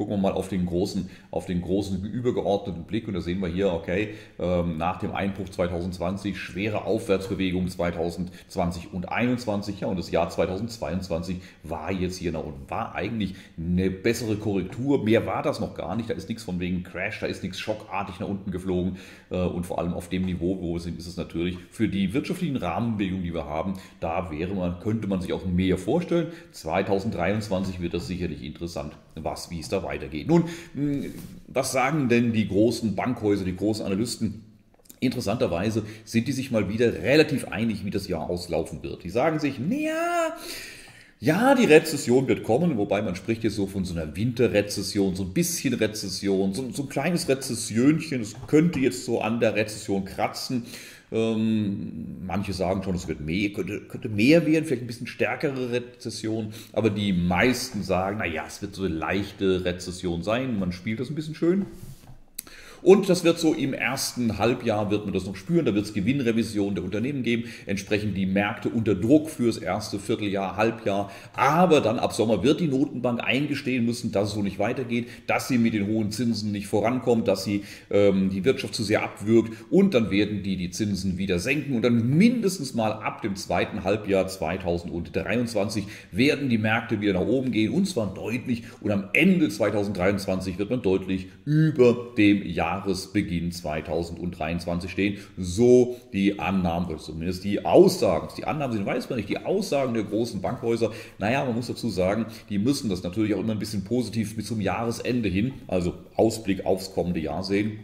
gucken wir mal auf den großen übergeordneten Blick und da sehen wir hier, okay, nach dem Einbruch 2020 schwere Aufwärtsbewegung 2020 und 2021, ja, und das Jahr 2022 war jetzt hier nach unten, war eigentlich eine bessere Korrektur, mehr war das noch gar nicht, da ist nichts von wegen Crash, da ist nichts schockartig nach unten geflogen und vor allem auf dem Niveau, wo wir sind, ist es natürlich für die wirtschaftlichen Rahmenbedingungen, die wir haben, da könnte man sich auch mehr vorstellen. 2023 wird das sicherlich interessant, wie es da weitergeht. Nun, was sagen denn die großen Bankhäuser, die großen Analysten? Interessanterweise sind die sich mal wieder relativ einig, wie das Jahr auslaufen wird. Die sagen sich, naja, ja, die Rezession wird kommen, wobei man spricht jetzt so von so einer Winterrezession, so ein bisschen Rezession, so ein kleines Rezessionchen, es könnte jetzt so an der Rezession kratzen. Manche sagen schon, es wird könnte mehr werden, vielleicht ein bisschen stärkere Rezession, aber die meisten sagen, naja, es wird so eine leichte Rezession sein, man spielt das ein bisschen schön. Und das wird so im ersten Halbjahr, wird man das noch spüren, da wird es Gewinnrevision der Unternehmen geben, entsprechend die Märkte unter Druck fürs erste Vierteljahr, Halbjahr, aber dann ab Sommer wird die Notenbank eingestehen müssen, dass es so nicht weitergeht, dass sie mit den hohen Zinsen nicht vorankommt, dass sie die Wirtschaft zu sehr abwürgt und dann werden die Zinsen wieder senken und dann mindestens mal ab dem zweiten Halbjahr 2023 werden die Märkte wieder nach oben gehen und zwar deutlich und am Ende 2023 wird man deutlich über dem Jahresbeginn 2023 stehen. So die Annahmen, oder zumindest die Aussagen. Die Annahmen sind, weiß man nicht, die Aussagen der großen Bankhäuser. Naja, man muss dazu sagen, die müssen das natürlich auch immer ein bisschen positiv bis zum Jahresende hin, also Ausblick aufs kommende Jahr sehen.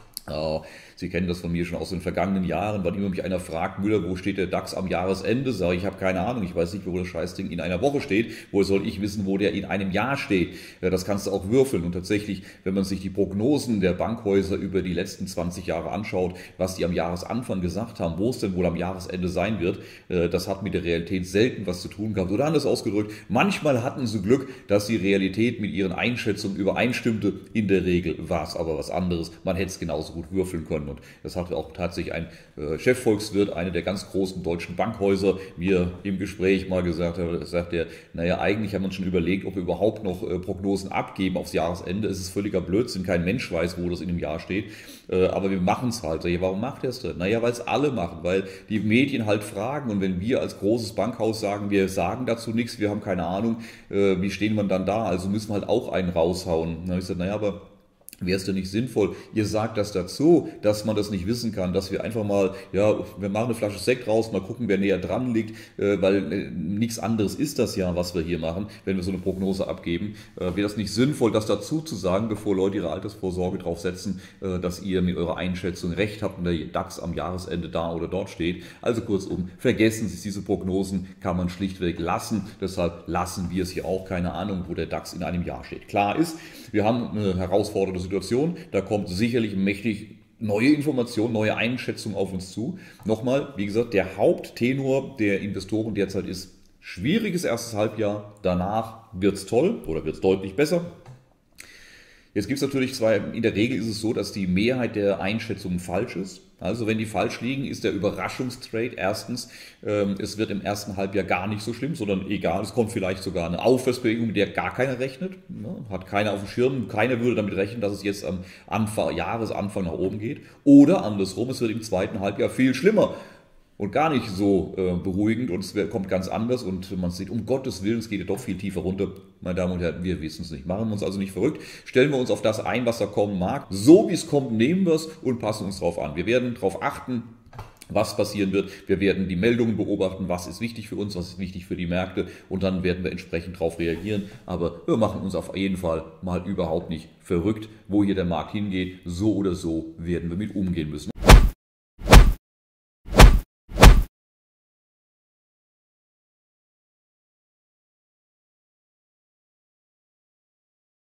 Sie kennen das von mir schon aus den vergangenen Jahren, wann immer mich einer fragt, Müller, wo steht der DAX am Jahresende? Sage ich, habe keine Ahnung, ich weiß nicht, wo das Scheißding in einer Woche steht. Woher soll ich wissen, wo der in einem Jahr steht? Das kannst du auch würfeln. Und tatsächlich, wenn man sich die Prognosen der Bankhäuser über die letzten 20 Jahre anschaut, was die am Jahresanfang gesagt haben, wo es denn wohl am Jahresende sein wird, das hat mit der Realität selten was zu tun gehabt. Oder anders ausgedrückt, manchmal hatten sie Glück, dass die Realität mit ihren Einschätzungen übereinstimmte. In der Regel war es aber was anderes. Man hätte es genauso gut würfeln können. Und das hat auch tatsächlich ein Chefvolkswirt, einer der ganz großen deutschen Bankhäuser, mir im Gespräch mal gesagt hat, sagt er, naja, eigentlich haben wir uns schon überlegt, ob wir überhaupt noch Prognosen abgeben aufs Jahresende. Es ist völliger Blödsinn, kein Mensch weiß, wo das in dem Jahr steht, aber wir machen es halt. Ja, warum macht er es denn? Naja, weil es alle machen, weil die Medien halt fragen und wenn wir als großes Bankhaus sagen, wir sagen dazu nichts, wir haben keine Ahnung, wie stehen wir dann da, also müssen wir halt auch einen raushauen. Dann habe ich gesagt, naja, aber wäre es denn nicht sinnvoll, ihr sagt das dazu, dass man das nicht wissen kann, dass wir einfach mal, ja, wir machen eine Flasche Sekt raus, mal gucken, wer näher dran liegt, weil nichts anderes ist das ja, was wir hier machen, wenn wir so eine Prognose abgeben. Wäre das nicht sinnvoll, das dazu zu sagen, bevor Leute ihre Altersvorsorge drauf setzen, dass ihr mit eurer Einschätzung recht habt und der DAX am Jahresende da oder dort steht. Also kurzum, vergessen Sie diese Prognosen, kann man schlichtweg lassen. Deshalb lassen wir es hier auch, keine Ahnung, wo der DAX in einem Jahr steht. Klar ist, wir haben eine herausfordernde Situation, da kommt sicherlich mächtig neue Informationen, neue Einschätzungen auf uns zu. Nochmal, wie gesagt, der Haupttenor der Investoren derzeit ist schwieriges erstes Halbjahr, danach wird es toll oder wird es deutlich besser. Jetzt gibt es natürlich in der Regel ist es so, dass die Mehrheit der Einschätzungen falsch ist. Also wenn die falsch liegen, ist der Überraschungstrade erstens, es wird im ersten Halbjahr gar nicht so schlimm, sondern egal, es kommt vielleicht sogar eine Aufwärtsbewegung, mit der gar keiner rechnet, hat keiner auf dem Schirm, keiner würde damit rechnen, dass es jetzt am Jahresanfang nach oben geht. Oder andersrum, es wird im zweiten Halbjahr viel schlimmer. Und gar nicht so beruhigend und es kommt ganz anders und man sieht, um Gottes Willen, es geht ja doch viel tiefer runter. Meine Damen und Herren, wir wissen es nicht. Machen wir uns also nicht verrückt. Stellen wir uns auf das ein, was da kommen mag. So wie es kommt, nehmen wir es und passen uns darauf an. Wir werden darauf achten, was passieren wird. Wir werden die Meldungen beobachten, was ist wichtig für uns, was ist wichtig für die Märkte und dann werden wir entsprechend darauf reagieren. Aber wir machen uns auf jeden Fall mal überhaupt nicht verrückt, wo hier der Markt hingeht. So oder so werden wir mit umgehen müssen.